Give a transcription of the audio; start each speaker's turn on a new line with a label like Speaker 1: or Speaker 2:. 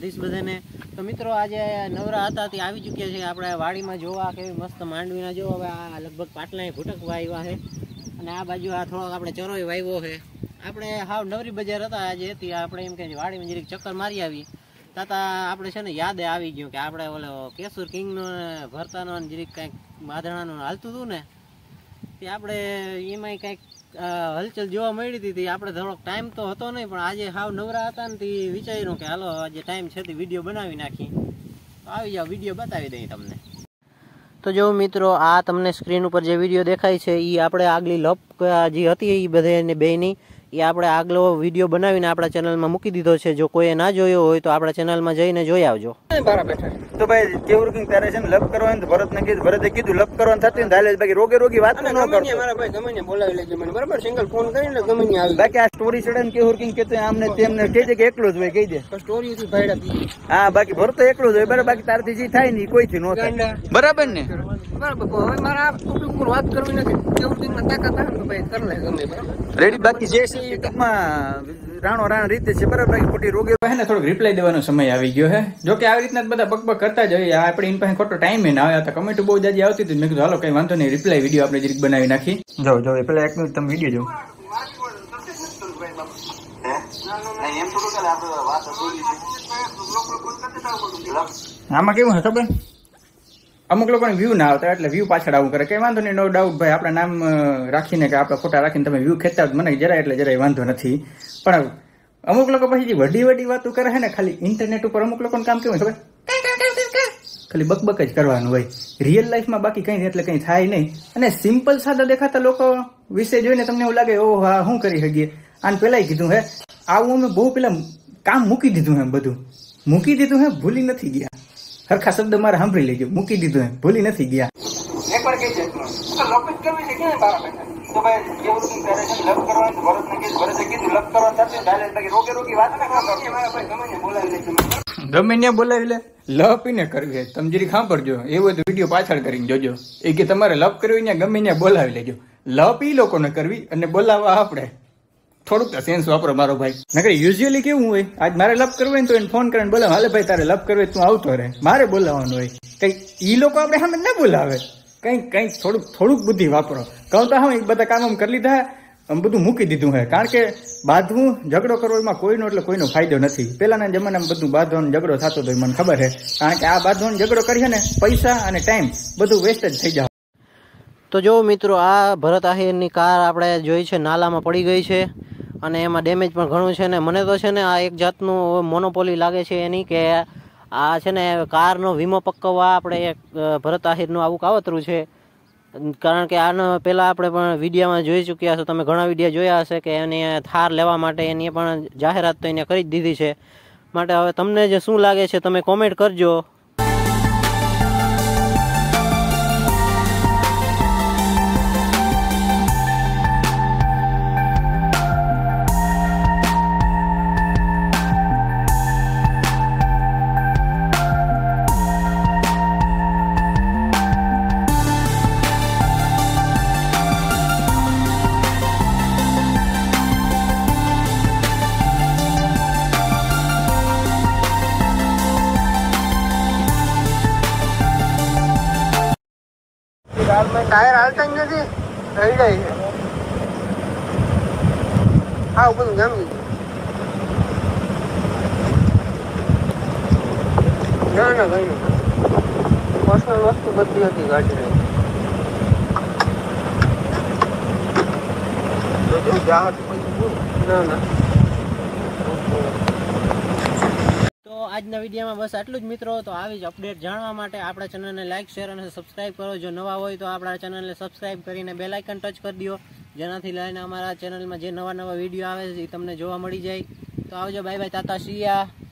Speaker 1: દ્વારકાધીશ બધાને। તો મિત્રો આજે નવરા હતા તે આવી ચૂક્યા છે આપણે વાડીમાં જોવા કેવી મસ્ત માંડવીના જો હવે આ લગભગ પાટલાએ ઘૂટકવા આવ્યા છે અને આ બાજુ આ થોડોક આપણે ચરોય વાવ્યો છે। આપણે હાવ નવરી બજાર હતા આજે હતી આપણે એમ કે વાડીમાં જરીક ચક્કર મારી આવી તાતા આપણે છે ને યાદ આવી ગયું કે આપણે ઓલો કેસુર કિંગનો ભરતાનો જરીક કંઈક માધણાનું હાલતું હતું ને તે આપણે એમાંય કંઈક હલચલ જોવા મળી હતી। આપણે થોડોક ટાઈમ તો હતો નહીં પણ આજે હાવ નવરા હતા ને તે વિચાર્યું કે હાલો આજે ટાઈમ છે તે વિડીયો બનાવી નાખી। તો આવી જાઓ વિડીયો બતાવી દઈએ તમને। તો જો મિત્રો આ તમને સ્ક્રીન ઉપર જે વિડીયો દેખાય છે એ આપણે આગલી લપ જે હતી એ બધાને બેની એ આપણે આગલો વિડીયો બનાવીને આપણા ચેનલમાં મૂકી દીધો છે। જો કોઈ ના જોયો હોય તો આપણા ચેનલમાં જઈને જોઈ આવજો।
Speaker 2: તો ભાઈ કેવું કિંગ તારે છે ને લપ કરવાનું ભરતને કીધું, ભરતે કીધું લપ કરવાનું થતું ને હાલે બાકી રોગે રોગી વાત ન કરતો મારા ભાઈ ગમે ને બોલાવી લેજો મને બરાબર સિંગલ ફોન કરીને ગમે ને આવી બાકી આ સ્ટોરી ચડે ને કેવું કિંગ કેતો આમને તેમને કહી દે કે એકલો જ હોય કહી દે સ્ટોરી થી ભાઈડા હા બાકી ભરતો એકલો જ હોય બરાબર બાકી તારથી જે થાય ને કોઈથી નો થાય બરાબર ને બરાબર હવે મારા ટોપિક ઉપર વાત કરવી નથી કેવું કિંગ માં તાકાત આવે ને ભાઈ કર લે ગમે બરાબર રેડી બાકી જે છે એ ટૂંકમાં રાણો રાણ રીતે છે બરાબર બાકી ખોટી રોગે ને થોડોક રિપ્લાય દેવાનો સમય આવી ગયો હે જો કે આવી રીતના બધા બકબક કરતા જ હોય આપણે એની પાસે ખોટો ટાઈમ ના આવ્યા હતા કમેન્ટ બહુ જાજી આવતી હતી મેં કીધું હાલો કઈ વાંધો નહીં રિપ્લાય વિડીયો આપણે જરીક બનાવી નાખી જો જો પેલા એક મિનિટ તમે વિડીયો જો આમાં કેવું હે ખબર અમુક લોકોને વ્યૂ ના આવતા એટલે વ્યૂ પાછળ આવું કરે કઈ વાંધો નહીં નો ડાઉટ ભાઈ આપણા નામ રાખીને કે આપણા ફોટા રાખીને તમે વ્યૂ ખેંચતા મને જરાય એટલે જરાય વાંધો નથી પણ અમુક લોકો પછી જે વડી વડી વાતો કરે છે ને ખાલી ઇન્ટરનેટ ઉપર અમુક લોકોનું કામ કેવું ખબર ખાલી બકબક જ કરવાનું હોય રિયલ લાઈફમાં બાકી કઈ એટલે કઈ થાય નહીં અને સિમ્પલ સાદા દેખાતા લોકો વિશે જોઈને તમને એવું લાગે ઓહ હા શું કરી શકીએ આને પેલા કીધું હે આવું અમે બહુ પેલા કામ મૂકી દીધું હે બધું મૂકી દીધું હે ભૂલી નથી ગયા હરખા શબ્દ મારે સાંભળી લેજો મૂકી દીધું હે ભૂલી નથી ગયા એકવાર કહી દે લોકેટ કરવી છે કે બારા બેઠા તો ભાઈ કેવું શું કરે છે લપ કરવાનું ભરતને કીધું ભરતે કીધું લપ કરવાનું થતું ડાયરેક્ટ બાકી રોગે રોગી વાત ના કરો મારા ભાઈ ગમે ને બોલાવી લેજો ગમે ને બોલાવી લે લપીને કરવી તમે જરી સાંભળજો એવું તો વિડીયો પાછળ કરીને જોજો એ કે તમારે લપ કરવી ને ગમે ને બોલાવી લેજો લપ ઈ લોકોને કરવી અને બોલાવવા આપણે થોડુંક સેન્સ વાપરો મારો ભાઈ નકર યુઝ્યુઅલી કેવું હોય આજ મારે લપ કરવું હોય તો એને ફોન કરીને બોલાવ હાલે ભાઈ તારે લપ કરવું તું આવતો રહે મારે બોલાવવાનું હોય કઈ ઈ લોકો આપણે સામે ના બોલાવે કઈક થોડુંક બુદ્ધિ વાપરો કહું તો હા બધા કામ કરી લીધા બધું મૂકી દીધું હે કારણ કે બાંધવું ઝઘડો કરવો એમાં કોઈનો એટલે કોઈનો ફાયદો નથી પેલાના જમાનામાં બધું બાંધવાનો ઝઘડો થતો હતો મને ખબર છે કારણ કે આ બાંધવાનો ઝઘડો કરીએ ને પૈસા અને ટાઈમ બધું વેસ્ટ જ થઈ જાય।
Speaker 1: તો જો મિત્રો આ ભરત આહિરની કાર આપણે જોઈ છે નાલામાં પડી ગઈ છે અને એમાં ડેમેજ પણ ઘણું છે ને મને તો છે ને આ એક જાતનું મોનોપોલી લાગે છે એની કે આ છે ને કારનો વીમો પકવવા આપણે એક ભરત આહિરનું આવું કાવતરું છે કારણ કે આનો પહેલાં આપણે પણ વિડીયોમાં જોઈ ચૂક્યા છો તમે ઘણા વિડીયો જોયા હશે કે એને થાર લેવા માટે એની પણ જાહેરાત તો એને કરી જ દીધી છે માટે હવે તમને જે શું લાગે છે તમે કોમેન્ટ કરજો।
Speaker 2: टायर हालता ही नहीं रही जाए हाँ ऊपर जमी ना ना कहीं पर्सनल वस्तु बदी होती गाड़ी में ना ना
Speaker 1: આજના વિડીયોમાં બસ આટલું જ મિત્રો। તો આવી જ અપડેટ જાણવા માટે આપણા ચેનલને લાઇક શેર અને સબસ્ક્રાઇબ કરો જો નવા હોય તો આપણા ચેનલને સબસ્ક્રાઇબ કરીને બેલ આઇકન ટચ કરી દો જેનાથી લઈને અમારા ચેનલમાં જે નવા વિડીયો આવે છે એ તમને જોવા મળી જાય। તો આવજો બાય બાય તાતા સિયા।